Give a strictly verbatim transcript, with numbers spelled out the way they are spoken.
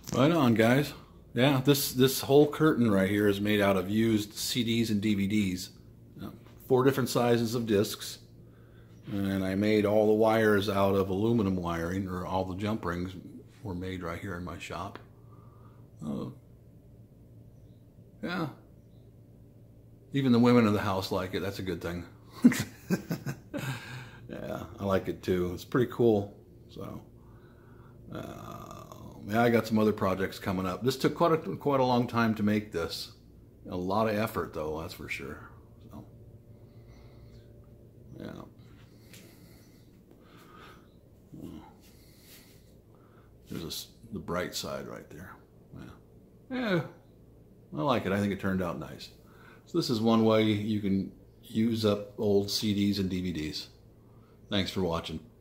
Right on, guys. Yeah, this this whole curtain right here is made out of used C Ds and D V Ds. Uh, Four different sizes of discs. And I made all the wires out of aluminum wiring, or all the jump rings were made right here in my shop. Uh, yeah. Even the women of the house like it. That's a good thing. Yeah, I like it too. It's pretty cool. So, uh, yeah, I got some other projects coming up. This took quite a quite a long time to make this. A lot of effort, though. That's for sure. So, yeah. There's a, the bright side right there. Yeah. Yeah, I like it. I think it turned out nice. So this is one way you can use up old C Ds and D V Ds. Thanks for watching.